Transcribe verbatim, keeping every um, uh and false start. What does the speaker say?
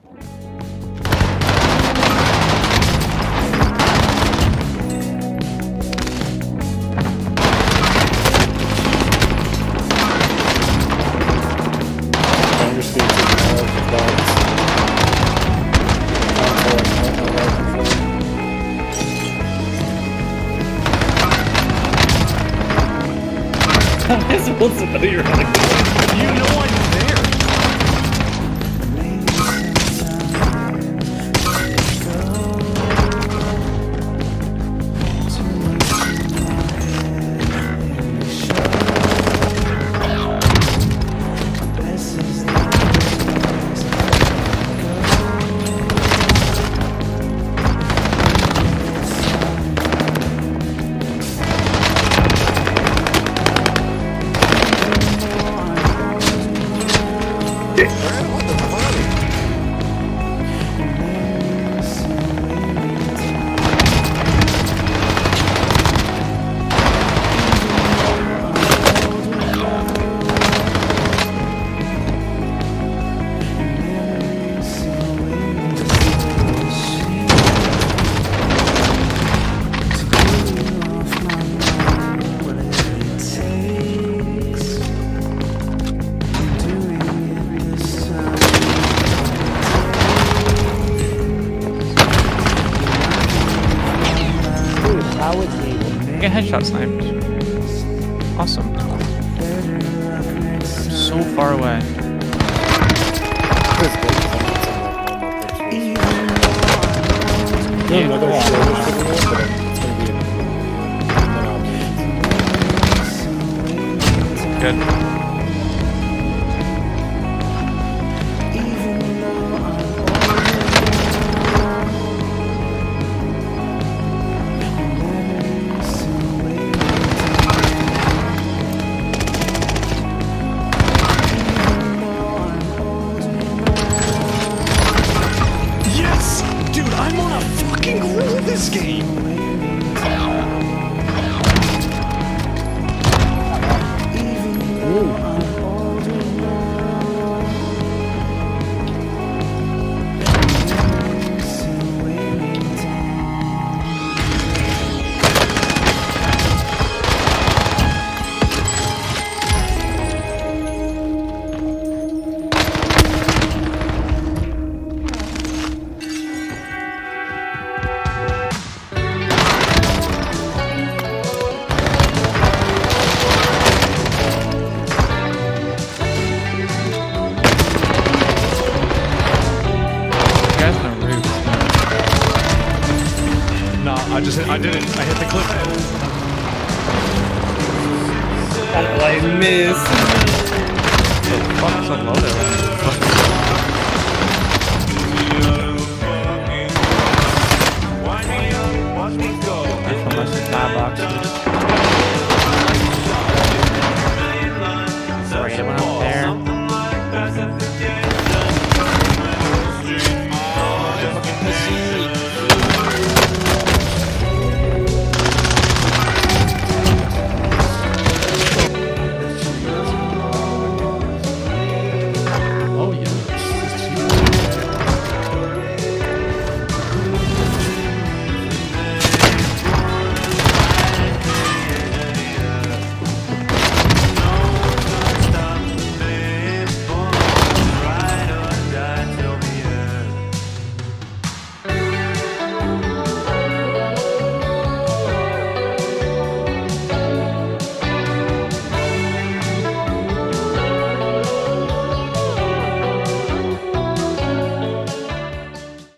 I'm supposed to know you're on the ground. You know I'm there. Get headshot sniped. Awesome. I'm so far away. Yeah. Another one. Good. This game. I just hit, I did it. I hit the clip. Oh, I missed. Fuck, so low there.